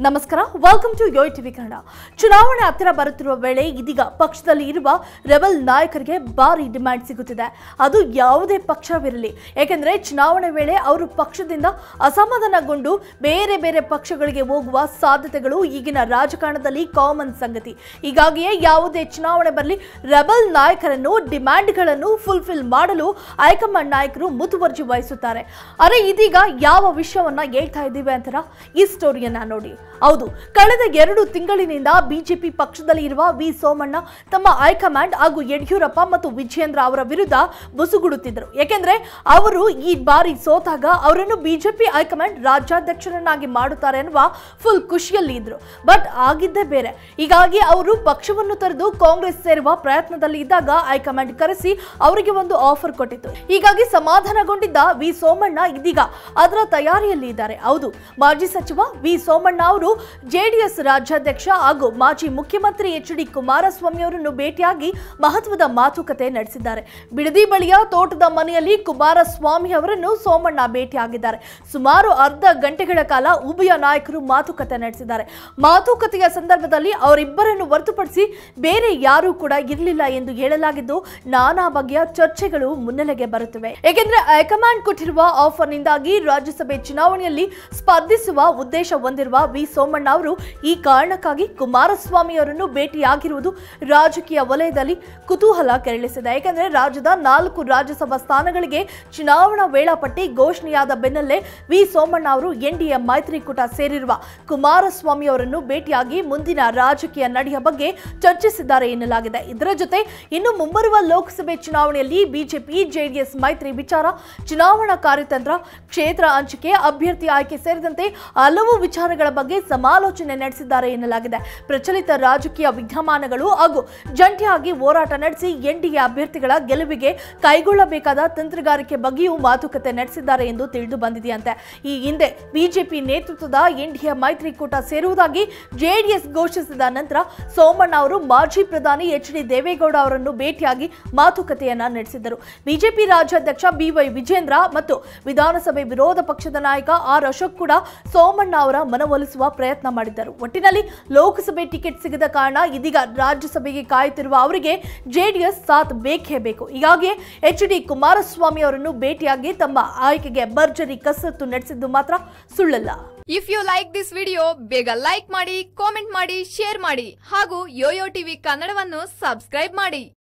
ನಮಸ್ಕಾರ, welcome to Yoyo TV Kannada. ಚುನಾವಣೆ ಹತ್ತಿರ ಬರುತ್ತಿರುವ ವೇಳೆ ಇದೀಗ ಪಕ್ಷದಲ್ಲಿ ಇರುವ ರೆಬಲ್ ನಾಯಕರಿಗೆ ಭಾರಿ ಡಿಮ್ಯಾಂಡ್ ಸಿಗುತ್ತಿದೆ. ಅದು ಯಾವುದೇ ಪಕ್ಷವಿರಲಿ, ಏಕೆಂದರೆ ಚುನಾವಣೆ ವೇಳೆ ಅವರು ಪಕ್ಷದಿಂದ ಅಸಮಾಧಾನಗೊಂಡು ಬೇರೆ ಬೇರೆ ಪಕ್ಷಗಳಿಗೆ ಹೋಗುವ ಸಾಧ್ಯತೆಗಳು ಈಗಿನ ರಾಜಕಾರಣದಲ್ಲಿ ಕಾಮನ್ ಸಂಗತಿ. ಹೀಗಾಗಿಯೇ ಯಾವುದೇ ಚುನಾವಣೆ ಬರಲಿ ರೆಬಲ್ ನಾಯಕರನ್ನು ಡಿಮ್ಯಾಂಡ್ಗಳನ್ನು ಫುಲ್ಫಿಲ್ ಮಾಡಲು ಹೈಕಮಾಂಡ್ ನಾಯಕರು ಮುತುವರ್ಜಿ ವಹಿಸುತ್ತಾರೆ. ಅರೆ, ಇದೀಗ ಯಾವ ವಿಷಯವನ್ನ ಹೇಳ್ತಾ ಇದ್ದೀವಿ ಅಂತಾರ ಈ ಸ್ಟೋರಿಯನ್ನ ನೋಡಿ. ಹೌದು, ಕಳೆದ 2 ತಿಂಗಳಿನಿಂದ ಬಿಜೆಪಿ ಪಕ್ಷದಲ್ಲಿ ಇರುವ ವಿ ಸೋಮಣ್ಣ ತಮ್ಮ ಹೈಕಮಾಂಡ್ ಹಾಗೂ ಯಡಿಯೂರಪ್ಪ ಮತ್ತು ವಿಜಯೇಂದ್ರ ಅವರ ವಿರುದ್ಧ ಬುಸುಗುಡುತ್ತಿದ್ದರು. ಏಕೆಂದ್ರೆ ಅವರು ಈ ಬಾರಿ ಸೋತಾಗ ಅವರನ್ನು ಬಿಜೆಪಿ ಹೈಕಮಾಂಡ್ ರಾಜ್ಯಾಧ್ಯಕ್ಷರನ್ನಾಗಿ ಮಾಡುತ್ತಾರೆ ಎನ್ನುವ ಫುಲ್ ಖುಷಿಯಲ್ಲಿ ಇದ್ರು. ಬಟ್ ಆಗಿದ್ದೇ ಬೇರೆ. ಹೀಗಾಗಿ ಅವರು ಪಕ್ಷವನ್ನು ತೊರೆದು ಕಾಂಗ್ರೆಸ್ ಸೇರುವ ಪ್ರಯತ್ನದಲ್ಲಿ ಇದ್ದಾಗ ಹೈಕಮಾಂಡ್ ಕರೆಸಿ ಅವರಿಗೆ ಒಂದು ಆಫರ್ ಕೊಟ್ಟಿತ್ತು. ಹೀಗಾಗಿ ಸಮಾಧಾನಗೊಂಡಿದ್ದ ವಿ ಸೋಮಣ್ಣ ಇದೀಗ ಅದರ ತಯಾರಿಯಲ್ಲಿ ಇದ್ದಾರೆ. ಹೌದು, ಮಾಜಿ ಸಚಿವ ವಿ ಸೋಮಣ್ಣ ಅವರು ಜೆಡಿಎಸ್ ರಾಜ್ಯಾಧ್ಯಕ್ಷ ಹಾಗೂ ಮಾಜಿ ಮುಖ್ಯಮಂತ್ರಿ ಎಚ್.ಡಿ. ಕುಮಾರಸ್ವಾಮಿ ಅವರನ್ನು ಭೇಟಿಯಾಗಿ ಮಹತ್ವದ ಮಾತುಕತೆ ನಡೆಸಿದ್ದಾರೆ. ಬಿಡದಿ ಬಳಿಯ ತೋಟದ ಮನೆಯಲ್ಲಿ ಕುಮಾರಸ್ವಾಮಿ ಅವರನ್ನು ಸೋಮಣ್ಣ ಭೇಟಿಯಾಗಿದ್ದಾರೆ. ಸುಮಾರು ಅರ್ಧ ಗಂಟೆಗಳ ಕಾಲ ಉಭಯ ನಾಯಕರು ಮಾತುಕತೆ ನಡೆಸಿದ್ದಾರೆ. ಮಾತುಕತೆಯ ಸಂದರ್ಭದಲ್ಲಿ ಅವರಿಬ್ಬರನ್ನು ಹೊರತುಪಡಿಸಿ ಬೇರೆ ಯಾರೂ ಕೂಡ ಇರಲಿಲ್ಲ ಎಂದು ಹೇಳಲಾಗಿದ್ದು, ನಾನಾ ಬಗೆಯ ಚರ್ಚೆಗಳು ಮುನ್ನೆಲೆಗೆ ಬರುತ್ತಿವೆ. ಏಕೆಂದ್ರೆ ಹೈಕಮಾಂಡ್ ಕೊಟ್ಟಿರುವ ಆಫರ್ನಿಂದಾಗಿ ರಾಜ್ಯಸಭೆ ಚುನಾವಣೆಯಲ್ಲಿ ಸ್ಪರ್ಧಿಸುವ ಉದ್ದೇಶ ಹೊಂದಿರುವ ವಿ ಸೋಮಣ್ಣ ಅವರು ಈ ಕಾರಣಕ್ಕಾಗಿ ಕುಮಾರಸ್ವಾಮಿ ಅವರನ್ನು ಭೇಟಿಯಾಗಿರುವುದು ರಾಜಕೀಯ ವಲಯದಲ್ಲಿ ಕುತೂಹಲ ಕೆರಳಿಸಿದೆ. ಏಕೆಂದರೆ ರಾಜ್ಯದ 4 ರಾಜ್ಯಸಭಾ ಸ್ಥಾನಗಳಿಗೆ ಚುನಾವಣಾ ವೇಳಾಪಟ್ಟಿ ಘೋಷಣೆಯಾದ ಬೆನ್ನಲ್ಲೇ ವಿ ಸೋಮಣ್ಣ ಅವರು ಎನ್ಡಿಎ ಮೈತ್ರಿಕೂಟ ಸೇರಿರುವ ಕುಮಾರಸ್ವಾಮಿ ಅವರನ್ನು ಭೇಟಿಯಾಗಿ ಮುಂದಿನ ರಾಜಕೀಯ ನಡೆಯ ಬಗ್ಗೆ ಚರ್ಚಿಸಿದ್ದಾರೆ ಎನ್ನಲಾಗಿದೆ. ಇದರ ಜೊತೆ ಇನ್ನು ಮುಂಬರುವ ಲೋಕಸಭೆ ಚುನಾವಣೆಯಲ್ಲಿ ಬಿಜೆಪಿ ಜೆಡಿಎಸ್ ಮೈತ್ರಿ ವಿಚಾರ, ಚುನಾವಣಾ ಕಾರ್ಯತಂತ್ರ, ಕ್ಷೇತ್ರ ಹಂಚಿಕೆ, ಅಭ್ಯರ್ಥಿ ಆಯ್ಕೆ ಸೇರಿದಂತೆ ಹಲವು ವಿಚಾರಗಳ ಬಗ್ಗೆ ಸಮಾಲೋಚನೆ ನಡೆಸಿದ್ದಾರೆ ಎನ್ನಲಾಗಿದೆ. ಪ್ರಚಲಿತ ರಾಜಕೀಯ ವಿದ್ಯಮಾನಗಳು ಹಾಗೂ ಜಂಟಿಯಾಗಿ ಹೋರಾಟ ನಡೆಸಿ ಎನ್ಡಿಎ ಅಭ್ಯರ್ಥಿಗಳ ಗೆಲುವಿಗೆ ಕೈಗೊಳ್ಳಬೇಕಾದ ತಂತ್ರಗಾರಿಕೆ ಬಗ್ಗೆಯೂ ಮಾತುಕತೆ ನಡೆಸಿದ್ದಾರೆ ಎಂದು ತಿಳಿದು ಬಂದಿದೆಯಂತೆ. ಈ ಹಿಂದೆ ಬಿಜೆಪಿ ನೇತೃತ್ವದ ಎನ್ಡಿಎ ಮೈತ್ರಿಕೂಟ ಸೇರುವುದಾಗಿ ಜೆಡಿಎಸ್ ಘೋಷಿಸಿದ ನಂತರ ಸೋಮಣ್ಣ ಅವರು ಮಾಜಿ ಪ್ರಧಾನಿ ಎಚ್.ಡಿ. ದೇವೇಗೌಡ ಅವರನ್ನು ಭೇಟಿಯಾಗಿ ಮಾತುಕತೆಯನ್ನ ನಡೆಸಿದರು. ಬಿಜೆಪಿ ರಾಜ್ಯಾಧ್ಯಕ್ಷ ಬಿ.ವೈ. ವಿಜಯೇಂದ್ರ ಮತ್ತು ವಿಧಾನಸಭೆ ವಿರೋಧ ಪಕ್ಷದ ನಾಯಕ ಆರ್ ಅಶೋಕ್ ಕೂಡ ಸೋಮಣ್ಣ ಅವರ ಮನವೊಲಿಸುವ ಪ್ರಯತ್ನ ಮಾಡಿದ್ದರು. ಒಟ್ಟಿನಲ್ಲಿ ಲೋಕಸಭೆ ಟಿಕೆಟ್ ಸಿಗದ ಕಾರಣ ಇದೀಗ ರಾಜ್ಯಸಭೆಗೆ ಕಾಯುತ್ತಿರುವ ಅವರಿಗೆ ಜೆಡಿಎಸ್ ಸಾಥ್ ಬೇಕೇ ಬೇಕು. ಹೀಗಾಗಿ ಎಚ್.ಡಿ. ಕುಮಾರಸ್ವಾಮಿ ಅವರನ್ನು ಭೇಟಿಯಾಗಿ ತಮ್ಮ ಆಯ್ಕೆಗೆ ಭರ್ಜರಿ ಕಸರತ್ತು ನಡೆಸಿದ್ದು ಮಾತ್ರ ಸುಳ್ಳಲ್ಲ. If you like this video, ಬೇಗ ಲೈಕ್ ಮಾಡಿ, ಕಾಮೆಂಟ್ ಮಾಡಿ, ಶೇರ್ ಮಾಡಿ ಹಾಗೂ ಯೋಯೋ ಟಿವಿ ಕನ್ನಡವನ್ನು ಸಬ್ಸ್ಕ್ರೈಬ್ ಮಾಡಿ.